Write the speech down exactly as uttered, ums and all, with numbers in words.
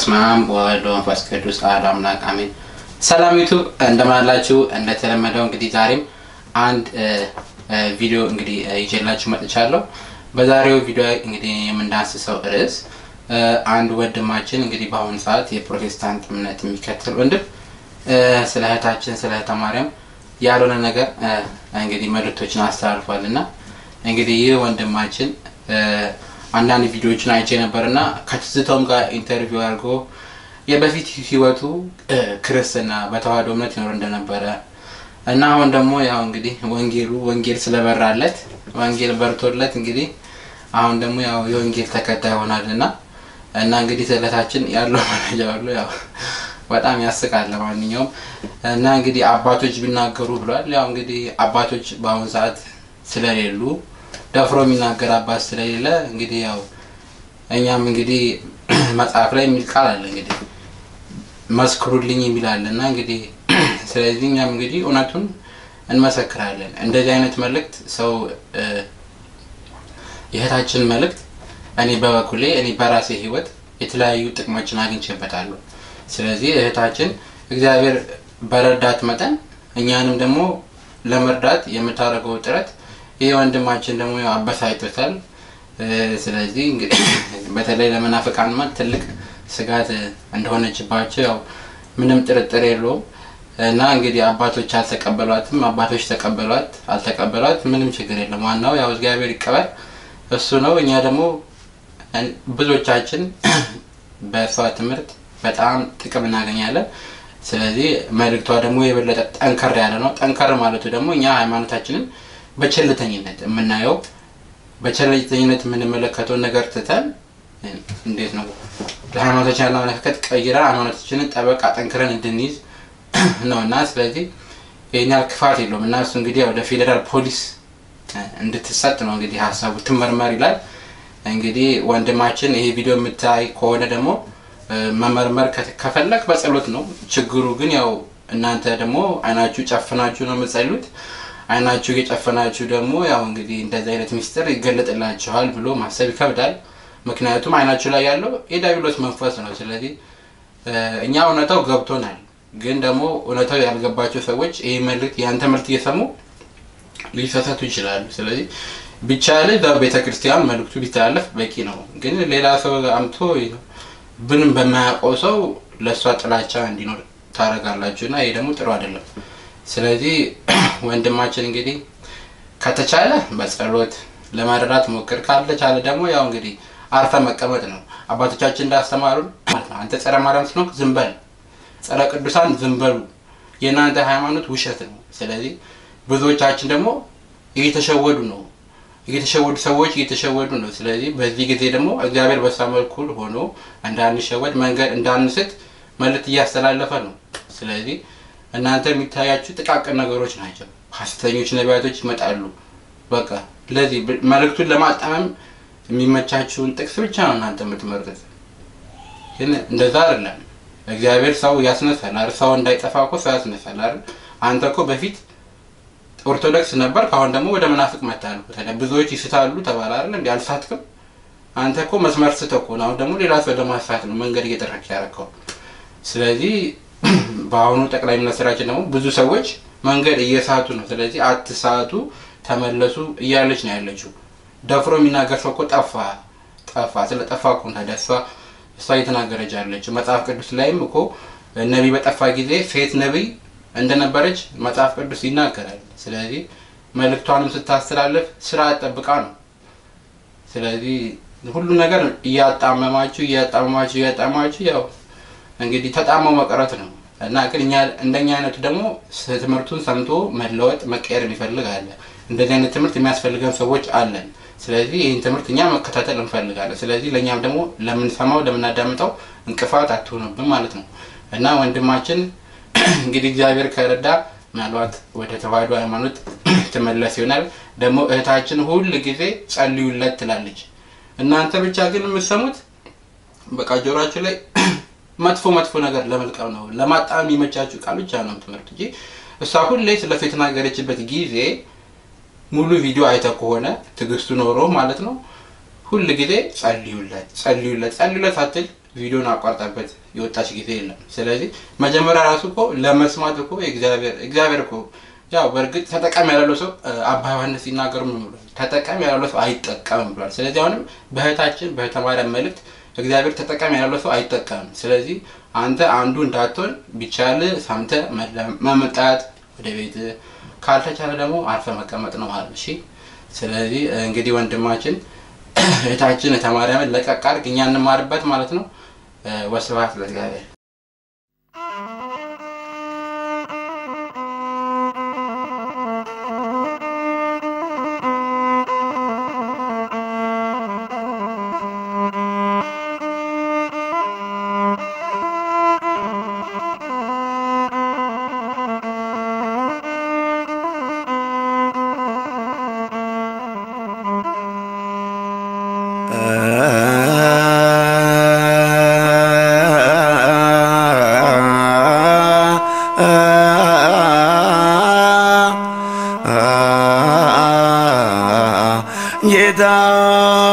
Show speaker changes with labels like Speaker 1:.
Speaker 1: በስማም ወልዶ መንፈስ ቅዱስ አሐዱ አምላክ አሜን። ሰላም ዩቲዩብ እንደማላችሁ እንደተለመደው እንግዲህ ዛሬም አንድ ቪዲዮ እንግዲህ ይዤላችሁ መጥቻለሁ። በዛሬው ቪዲዮ እንግዲህ የምንዳስሰው ርዕስ አንድ ወንድማችን እንግዲህ በአሁን ሰዓት የፕሮቴስታንት እምነት የሚከተል ወንድም ስለ እህታችን ስለ እህተ ማርያም ያለውን ነገር እንግዲህ መልእክቶችን አስተላልፏልና እንግዲህ ይህ ወንድማችን አንዳንድ ቪዲዮዎችን አይቼ ነበርና ከትዝታውም ጋር ኢንተርቪው አድርጎ የበፊት ህይወቱ ክርስትና በተዋህዶ እምነት ይኖር እንደነበረ እና አሁን ደግሞ ያው እንግዲህ ወንጌሉ ወንጌል ስለበራለት ወንጌል በርቶለት እንግዲህ አሁን ደግሞ ያው የወንጌል ተከታይ ሆናልና እና እንግዲህ ስለታችን ያለው መረጃ ሁሉ ያው በጣም ያስቃል። ለማንኛውም እና እንግዲህ አባቶች ቢናገሩ ብሏል። ያው እንግዲህ አባቶች በአሁን ሰዓት ስለሌሉ ደፍሮ የሚናገር አባት ስለሌለ እንግዲህ ያው እኛም እንግዲህ መጽሐፍ ላይ የሚል ቃል አለ እንግዲህ መስክሩልኝ ይላልና እንግዲህ ስለዚህ እኛም እንግዲህ እውነቱን እንመሰክራለን። እንደዚህ አይነት መልእክት ሰው የእህታችን መልእክት እኔ በበኩሌ እኔ በራሴ ህይወት የተለያዩ ጥቅሞችን አግኝቼበታለሁ። ስለዚህ እህታችን እግዚአብሔር በረዳት መጠን እኛንም ደግሞ ለመርዳት የምታደርገው ጥረት ይሄ ወንድማችን ደግሞ አበሳይቶታል። ስለዚህ እንግዲህ በተለይ ለመናፍቃን ማለት ትልቅ ስጋት እንደሆነችባቸው ያው ምንም ጥርጥር የለውም እና እንግዲህ አባቶች አልተቀበሏትም አባቶች ተቀበሏት አልተቀበሏት ምንም ችግር የለም። ዋናው ያው እግዚአብሔር ይቀበል እሱ ነው። እኛ ደግሞ ብዙዎቻችን በሷ ትምህርት በጣም ጥቅም እናገኛለን። ስለዚህ መልእክቷ ደግሞ የበለጠ ጠንከር ያለ ነው። ጠንከር ማለቱ ደግሞ እኛ ሃይማኖታችንን በቸልተኝነት የምናየው በቸልተኝነት የምንመለከተው ነገር ትተን እንዴት ነው ለሃይማኖታችን ያለውን አመለካከት ቀይረን ሃይማኖታችንን ጠበቅ አጠንክረን እንድንይዝ ነውና ስለዚህ የኛ ክፋት የለውም እና እሱ እንግዲህ ወደ ፌደራል ፖሊስ እንድትሰጥ ነው እንግዲህ ሐሳቡ ትመርመር ይላል። እንግዲህ ወንድማችን ይሄ ቪዲዮ የምታይ ከሆነ ደግሞ መመርመር ከፈለክ በጸሎት ነው። ችግሩ ግን ያው እናንተ ደግሞ አይናችሁ ጨፍናችሁ ነው የምትጸልዩት። አይናችሁ የጨፈናችሁ ደግሞ ያው እንግዲህ እንደዚህ አይነት ሚስጥር ይገለጥላችኋል ብሎ ማሰብ ይከብዳል። ምክንያቱም አይናችሁ ላይ ያለው የዲያብሎስ መንፈስ ነው። ስለዚህ እኛ እውነታው ገብቶናል። ግን ደግሞ እውነታው ያልገባቸው ሰዎች ይሄ መልእክት ያን ትምህርት እየሰሙ ሊሳሳቱ ይችላሉ። ስለዚህ ቢቻል በቤተክርስቲያን መልእክቱ ቢተላለፍ በቂ ነው። ግን ሌላ ሰው አምቶ ብንም በማያውቀው ሰው ለሷ ጥላቻ እንዲኖር ታረጋላችሁና ይሄ ደግሞ ጥሩ አይደለም። ስለዚህ ወንድማችን እንግዲህ ከተቻለ በጸሎት ለማረዳት ሞክር ካልተቻለ ደግሞ ያው እንግዲህ አርፈ መቀመጥ ነው። አባቶቻችን እንዳስተማሩን አንተ ጸረ ማርያም ስለሆንክ ዝም በል ጸረ ቅዱሳን ዝም በሉ የናንተ ሃይማኖት ውሸት ነው። ስለዚህ ብዙዎቻችን ደግሞ እየተሸወዱ ነው እየተሸወዱ ሰዎች እየተሸወዱ ነው። ስለዚህ በዚህ ጊዜ ደግሞ እግዚአብሔር በሳመልኩል ሆኖ እንዳንሸወድ መንገድ እንዳንስት መልእክት እያስተላለፈ ነው። ስለዚህ እናንተ የሚታያችሁ ጥቃቅን ነገሮች ናቸው። ሐሰተኞች ነቢያቶች ይመጣሉ። በቃ ለዚህ መልእክቱን ለማጣመም የሚመቻችሁን ጥቅስ ብቻ ነው እናንተ የምትመርጡት። ግን እንደዛ አይደለም። እግዚአብሔር ሰው ያስነሳል አይደል? ሰው እንዳይጠፋ እኮ ሰው ያስነሳል አይደል? አንተ እኮ በፊት ኦርቶዶክስ ነበር አሁን ደግሞ ወደ መናፍቅ መጣል። ታዲያ ብዙዎች ይስታሉ ተባለ አይደል? እንዴ አልሳትክም? አንተ እኮ መስመር ስተኮ ነው አሁን ደግሞ ሌላ ሰው ለማሳት ነው መንገድ እየተረከ ያረከው። ስለዚህ በአሁኑ ጠቅላይ ሚኒስትራችን ደግሞ ብዙ ሰዎች መንገድ እየሳቱ ነው። ስለዚህ አትሳቱ ተመለሱ እያለች ነው ያለችው። ደፍሮ የሚናገር ሰው እኮ ጠፋ ጠፋ ስለጠፋ እኮ ታደሷ እሷ እየተናገረች ያለችው። መጽሐፍ ቅዱስ ላይም እኮ ነብይ በጠፋ ጊዜ ሴት ነብይ እንደነበረች መጽሐፍ ቅዱስ ይናገራል። ስለዚህ መልእክቷንም ስታስተላልፍ ስራ አጠብቃ ነው። ስለዚህ ሁሉ ነገር እያጣመማችሁ እያጣመማችሁ እያጣመማችሁ ያው እንግዲህ ተጣመው መቀረት ነው እና ግን እኛ እንደኛ አይነቱ ደግሞ ትምህርቱን ሰምቶ መለወጥ መቀየር የሚፈልግ አለ። እንደዚህ አይነት ትምህርት የሚያስፈልገን ሰዎች አለን። ስለዚህ ይሄን ትምህርት እኛ መከታተል እንፈልጋለን። ስለዚህ ለኛም ደግሞ ለምንሰማው ለምናዳምጠው እንቅፋት አትሆኑብን ማለት ነው እና ወንድማችን እንግዲህ እግዚአብሔር ከረዳ ምናልባት ወደ ተዋህዶ ሃይማኖት ተመለስ ይሆናል። ደግሞ እህታችን ሁሉ ጊዜ ጸልዩለት ትላለች። እናንተ ብቻ ግን የምትሰሙት በቃ ጆሮአችሁ ላይ መጥፎ መጥፎ ነገር ለመልቀም ነው ለማጣም ይመቻችሁ ቃል ብቻ ነው ትምህርት እንጂ እሷ ሁሌ ስለሱ የተናገረችበት ጊዜ ሙሉ ቪዲዮ አይተ ከሆነ ትግስቱ ኖሮ ማለት ነው ሁሉ ጊዜ ጸልዩለት ጸልዩለት ጸልዩለት አትል ቪዲዮን አቋርጣበት የወጣች ጊዜ የለም ስለዚህ መጀመሪያ ራሱ እኮ ለመስማት እኮ እግዚአብሔር እግዚአብሔር እኮ ያው በርግጥ ተጠቃሚ ያለው ሰው አባ ዮሐንስ ሲናገሩ ምን ብሏል ተጠቃሚ ያለው ሰው አይጠቀምም ብሏል ስለዚህ አሁንም በህታችን በተማሪያ መልእክት እግዚአብሔር ተጠቃሚ ያለው ሰው አይጠቀምም ስለዚህ አንተ አንዱ እንዳትሆን ቢቻል ሳምተ መመጣት ወደ ቤት ካልተቻለ ደግሞ አርፈ መቀመጥ ነው ማለት እሺ ስለዚህ እንግዲህ ወንድማችን እህታችን ተማሪያምን ለቀቃር ግኛ እንማርበት ማለት ነው ወስብሐት ለእግዚአብሔር
Speaker 2: ጌታ